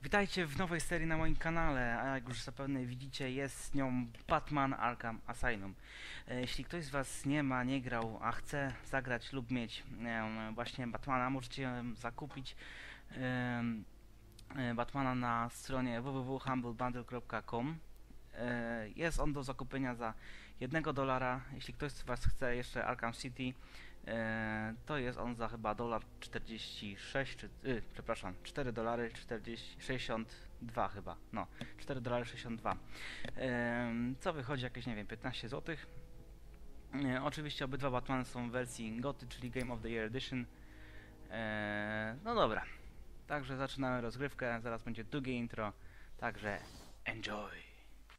Witajcie w nowej serii na moim kanale, a jak już zapewne widzicie, jest nią Batman Arkham Asylum. Jeśli ktoś z Was nie grał, a chce zagrać lub mieć właśnie Batmana, możecie zakupić Batmana na stronie www.humblebundle.com. Jest on do zakupienia za $1. Jeśli ktoś z Was chce jeszcze Arkham City, to jest on za chyba $46, przepraszam, $4 40, 62 chyba, no, $4,62, co wychodzi jakieś, nie wiem, 15 zł. Oczywiście obydwa Batmany są w wersji GOTY, czyli Game of the Year Edition. No dobra, także zaczynamy rozgrywkę, zaraz będzie długie intro, także enjoy!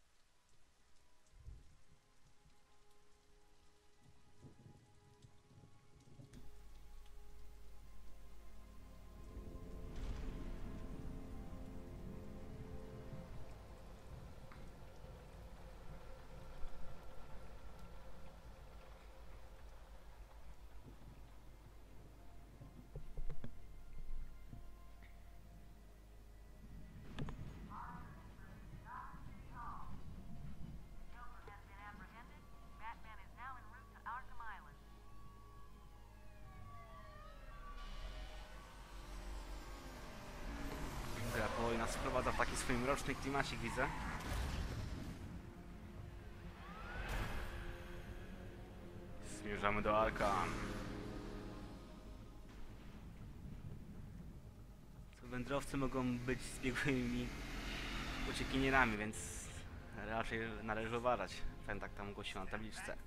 Gra powoli nas wprowadza w taki swój mroczny klimacik, widzę. Zmierzamy do Arkham. Wędrowcy mogą być zbiegłymi uciekinierami, więc raczej należy uważać. Tak tam głosiło na tabliczce.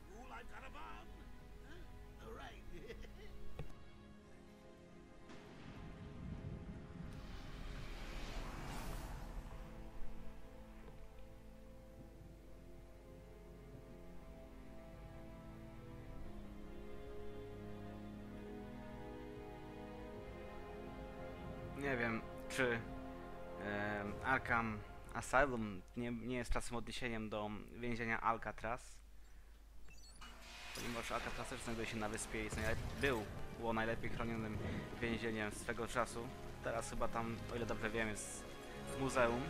Nie wiem, czy Arkham Asylum nie jest czasem odniesieniem do więzienia Alcatraz, ponieważ Alcatraz też znajduje się na wyspie i było najlepiej chronionym więzieniem swego czasu. Teraz chyba tam, o ile dobrze wiem, jest muzeum,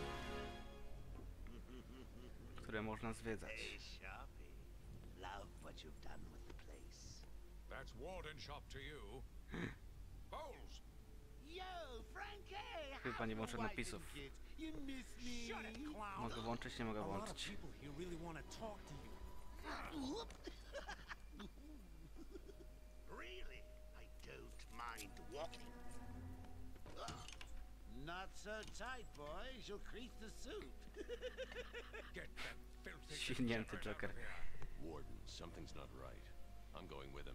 które można zwiedzać. That's Warden Shop to you. Bowles! Chyba nie włączę napisów. Shut it, clown! Mogę włączyć, nie mogę włączyć. Really? I don't mind walking. Not so tight, boys. You'll crease the suit. Get that filthy Silnięty degenerate out Joker. of here. Warden, something's not right. I'm going with him.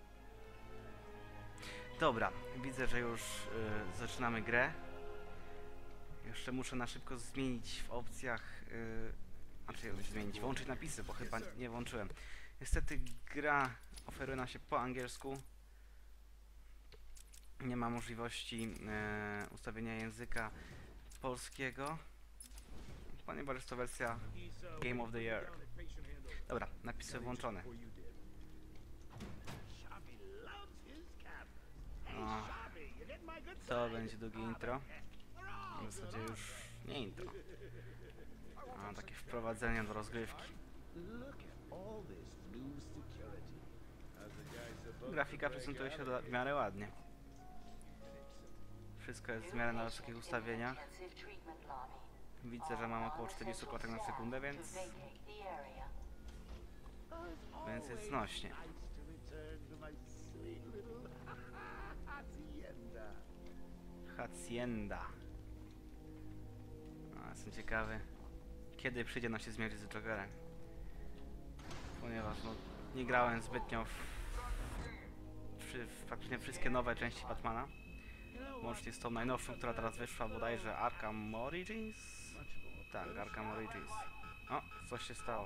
Dobra, widzę, że już zaczynamy grę. Jeszcze muszę na szybko zmienić w opcjach, włączyć napisy, bo chyba nie włączyłem. Niestety gra oferuje nam się po angielsku. Nie ma możliwości ustawienia języka polskiego, ponieważ jest to wersja Game of the Year. Dobra, napisy włączone. Sharpie loves his cameras. Hey, O, Sharpie, you get my good to side? będzie długie intro. We're all W zasadzie good, już nie intro, a takie wprowadzenie do rozgrywki. Look at all this new security. How's the guy supposed Grafika prezentuje się w miarę ładnie. Wszystko jest w miarę na wysokich ustawieniach. Widzę, że mam około 40 klatek na sekundę, więc jest znośnie. nice to return to my sweet little hacienda? Hacienda. Jestem ciekawy, kiedy przyjdzie nam się zmierzyć z Jokerem. Ponieważ no, nie grałem zbytnio w praktycznie wszystkie nowe części Batmana. Łącznie z tą najnowszą, która teraz wyszła, bodajże Arkham Origins? Tak, Arkham Origins. O, coś się stało.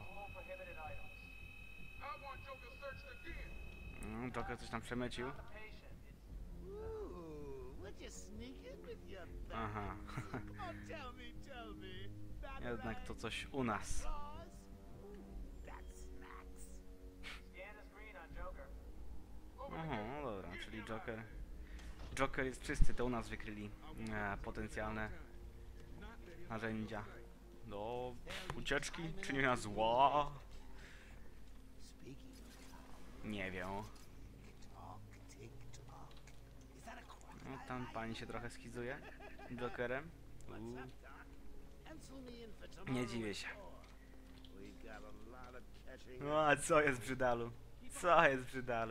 Joker coś tam przemycił. Ooh, would you sneak in with your Aha. Oh, tell me, Batman, Jednak to coś u nas. Claus? That smacks. Aha, no dobra, czyli Joker jest czysty, to u nas wykryli potencjalne narzędzia do ucieczki, czynienia zła. Nie wiem. No, tam pani się trochę schizuje Jokerem. Nie dziwię się. No, a co jest brzydalu? Co jest brzydalu?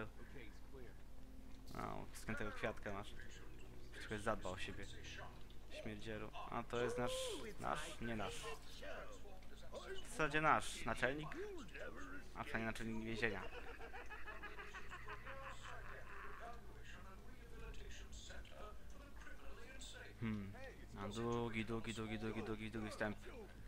O, skąd kwiatka masz? Trochę zadbał o siebie. Śmierdzielu. A to jest nasz? Nie nasz. W zasadzie nasz. Naczelnik? A przynajmniej naczelnik więzienia. A długi wstęp.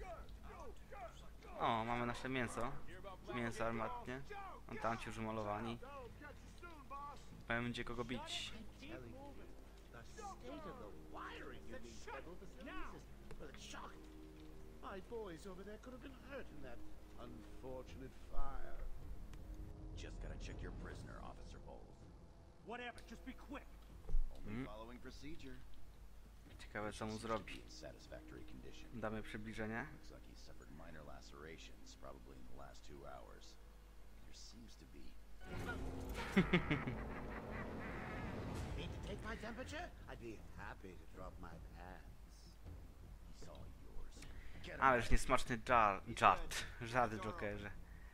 O, mamy nasze mięso. Mięso armatnie. On tam ci już umalowani. Będzie kogo bić. My boys over there could have been hurt in that unfortunate fire. Just gotta check your prisoner, Officer Bowles. Whatever, just be quick. Only following procedure. Ciekawe co mu zrobi. In satisfactory condition. Damy przybliżenie. Looks like he suffered minor lacerations, probably in the last 2 hours. There seems to be. Need to take my temperature? I'd be happy to drop my pants. He's all yours. Get Ależ niesmaczny żart Jokerze.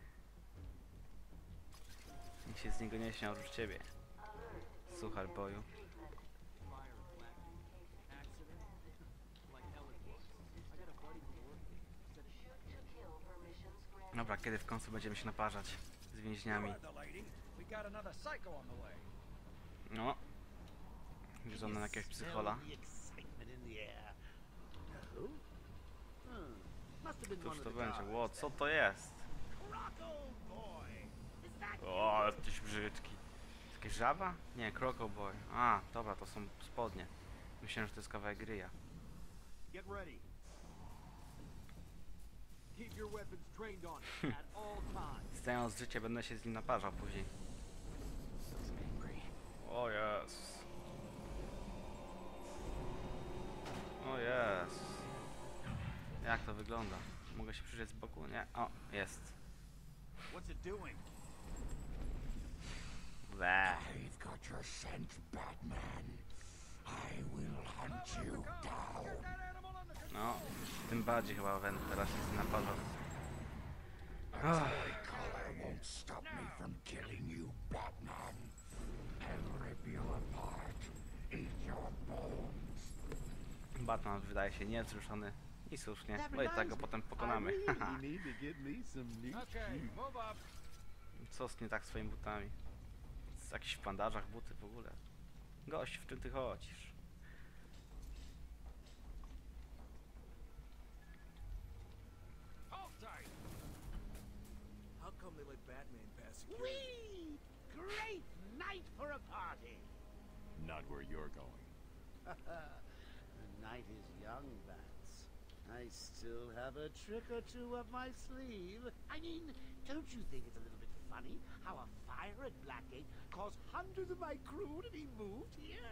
Nikt się z niego nie śmiał oprócz ciebie. Suchar boju. Dobra, kiedy w końcu będziemy się naparzać z więźniami? No. Wierzony na jakiegoś psychola. Cóż to będzie? Ło, co to jest? O, jesteś brzydki. Jakaś żaba? Nie, Crocoboy. A, dobra, to są spodnie. Myślałem, że to jest kawałek ryja. Get ready. Keep your weapons trained on it at all times. Zdając życie, będę się z nim naparzał później. O jest. O jest. Jak to wygląda? Mogę się przyjrzeć z boku? Nie. O, jest. What's it doing? Bleh. I've got your scent, Batman. I will hunt you down. No, tym bardziej chyba teraz się z nim naparzał. Collar won't stop me from killing you, Batman. I'll rip you apart, eat your bones. Batman wydaje się niewzruszony. I słusznie, bo i tak go potem pokonamy. Haha. need to get me some new Co z nie tak z swoimi butami? Z jakichś w bandażach buty w ogóle. Gość, w czym ty chodzisz? How come they let Batman pass security? Whee! Great night for a party. Not where you're going. The night is young, Bats. I still have a trick or two up my sleeve. I mean, don't you think it's a little bit funny how a fire at Blackgate caused hundreds of my crew to be moved here?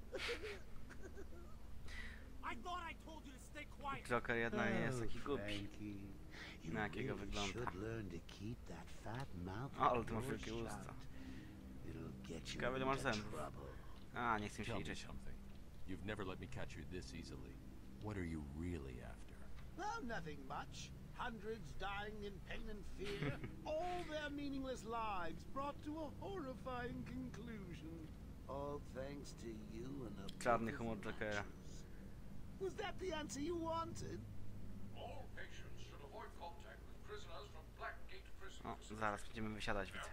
I thought I told you to stay quiet. Joker jednak nie jest taki głupi. Frankie, you Na jakiego really wygląda. should learn to keep that fat mouth O, ale of ty masz yours wielkie usta. shut. It'll get you Ciekawe, ile masz into zębów. trouble. A, nie chcę mi się Tell me liczyć. something. You've never let me catch you this easily. What are you really after? Oh, nothing much. Hundreds dying in pain and fear, all their meaningless lives brought to a horrifying conclusion. All thanks to you and a Czarny book of humor Jokera. matches. Was that the answer you wanted? All patients should avoid contact with prisoners from Blackgate Prison. O, zaraz będziemy wysiadać, widzę.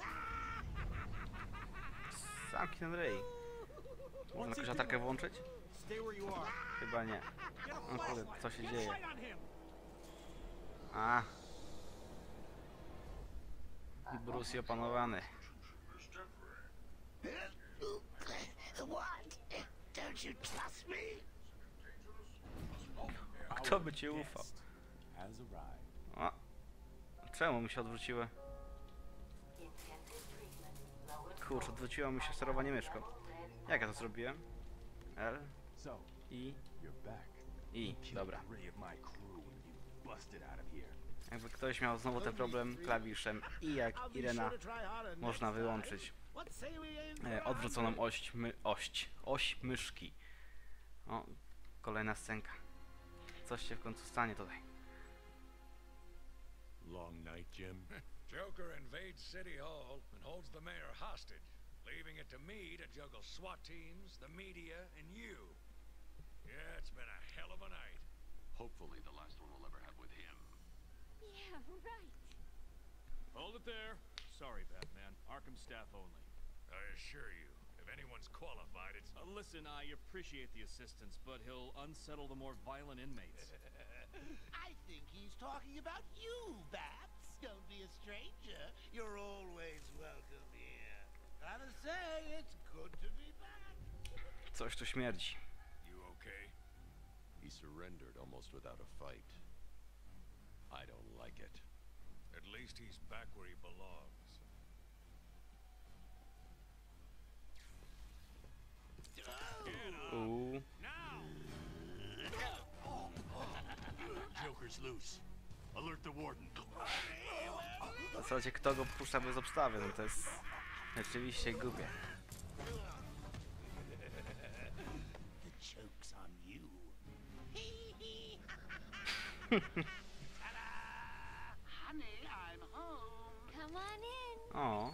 Zamknij ten ryj. Można jakąś latarkę włączyć? Stay where you are. Chyba nie. Get a O kurde, co się Get dzieje? sight on him. A. Bruce opanowany. What? Don't you trust me? Kto by ci ufał? Has arrived. O. Czemu mi się odwróciły? Kurczę, odwróciło mi się sterowanie myszką. Jak ja to zrobiłem? L, So, I, you're back. I, dobra. Three of my crew and you busted out of here. Jakby ktoś miał znowu ten problem klawiszem I jak I'll be Irena sure to try harder można next time. wyłączyć What say we aim for odwróconą 100? oś myszki. O, kolejna scenka. Coś się w końcu stanie tutaj. Long night, Jim. Joker invades City Hall and holds the mayor hostage, leaving it to me to juggle SWAT teams, the media, and you. Yeah, it's been a hell of a night. Hopefully the last one we'll ever have with him. Yeah, right. Hold it there. Sorry, Batman. Arkham staff only. I assure you, if anyone's qualified, it's... Listen, I appreciate the assistance, but he'll unsettle the more violent inmates. I think he's talking about you, Bats. Don't be a stranger. You're always welcome here. Gotta say, it's good to be back. Coś tu śmierdzi. You okay? He surrendered almost without a fight. I don't like it. At least he's back where he belongs. Uuu. Joker's loose. Alert the warden. W zasadzie kto go puszcza bez obstawy, no to jest rzeczywiście głupie. The joke's on you. Ta-da! Honey, I'm home. Come on in. O.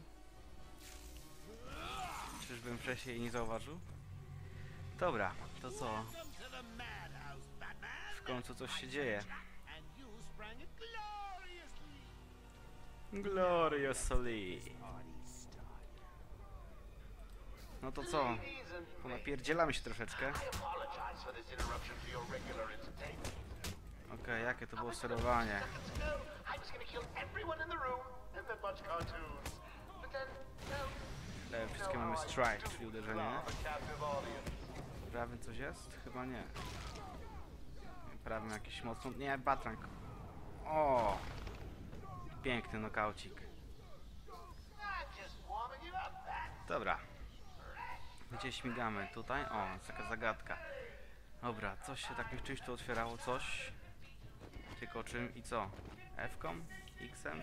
Czyżbym wcześniej nie zauważył? Dobra, to co? Welcome to the madhouse, Batman. W końcu coś się dzieje. And you sprang it gloriously. Gloriously. Party started. No to co? Ponapierdzielamy się troszeczkę. Apologize for this interruption to your regular entertainment. Okej, jakie to było sterowanie? I was gonna kill everyone in the room and then watch cartoons. But then, well, Wszystkie mamy strike, czyli uderzenie. a captive audience. Prawym coś jest? Chyba nie. Prawym jakiś mocno... Nie, batrang. O! Piękny nokaucik. I'm just warming you up, Bat. Dobra. Gdzie śmigamy? Tutaj? O, jest taka zagadka. Dobra, coś się takim czymś tu otwierało, coś. Tylko czym i co? F-kom? X-em?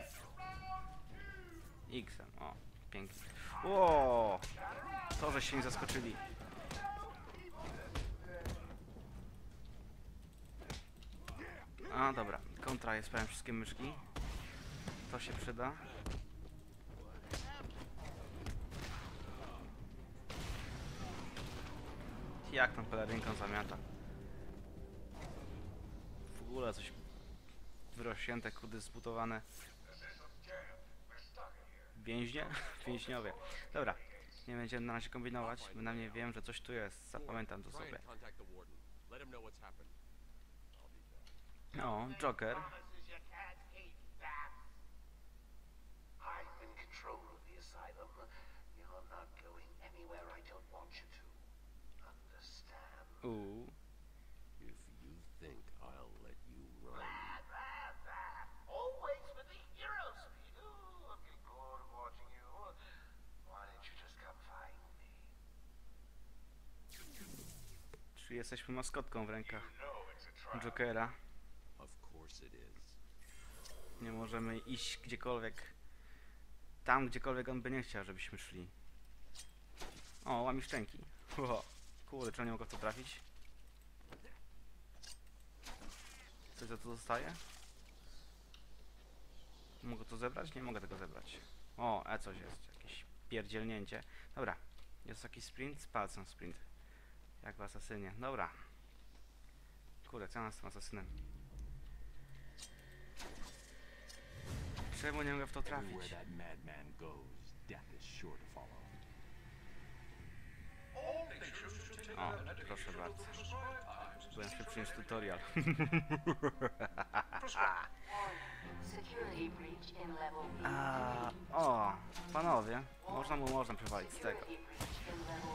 X-em, o, pięknie. Ło! To, że się nie zaskoczyli. A, dobra, kontra jest prawie wszystkie myszki. To się przyda. Jak tam pelerynką zamiata? W ogóle coś wyrośnięte, kudy zbudowane. Więźnie? Więźniowie. Dobra, nie będziemy na razie kombinować, bynajmniej wiem, że coś tu jest. Zapamiętam to sobie. Contact the warden. Let him know what's happened. O, Joker. Promises you can't eat, Bats. I'm in control of the asylum. You're not going anywhere I don't want you to. Understand? If you think I'll let you run. Bat. Always with the hero speed. Ooh, I'm getting bored of watching you. Why didn't you just come find me? Czyli jesteśmy maskotką w rękach No, it's a trial. Jokera. Of course it is. Nie możemy iść gdziekolwiek. Tam, gdziekolwiek on by nie chciał, żebyśmy szli. O, łami szczęki. O, kurde, czy nie mogę w to trafić? Coś za to zostaje? Mogę to zebrać? Nie mogę tego zebrać. O, coś jest. Jakieś pierdzielnięcie. Dobra. Jest taki sprint? Z palcem sprint. Jak w Asasynie. Dobra. Kurde, co ja z tym Asasynem? Czemu nie mogę w to Everywhere trafić? that madman goes, death is sure to follow. O, proszę bardzo. Byłem szybszy niż tutorial. Security breach in level B. O, panowie, można przewalić z tego. Security breach in level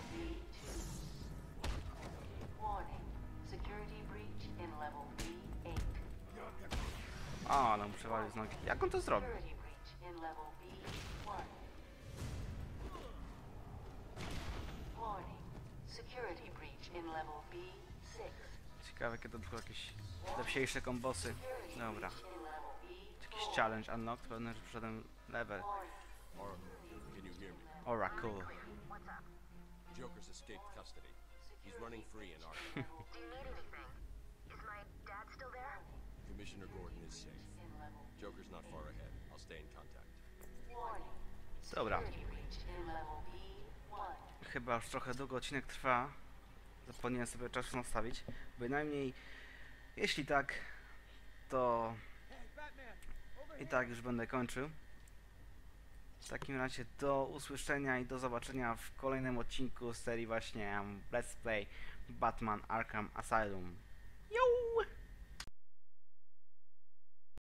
B2. Warning. Security breach in level B8. O, ale mu przewalił z nogi. Jak on to zrobił? Security breach in level B1. Warning. Security breach in level B6. Ciekawe, kiedy to jakieś lepsiejsze kombosy. Dobra. Jakiś challenge unlocked, pewnie, że przyszedłem level. Oracle, can you hear me? Oracle. Joker's escaped custody. He's running free in Arkham. Do you need anything? Is my dad still there? Commissioner Gordon is safe. Joker's not far ahead. I'll stay in contact. Dobra. Chyba już trochę długo odcinek trwa. Zapomniałem sobie czasu nastawić. Bynajmniej, jeśli tak, to i tak już będę kończył. W takim razie do usłyszenia i do zobaczenia w kolejnym odcinku z serii właśnie Let's Play Batman Arkham Asylum.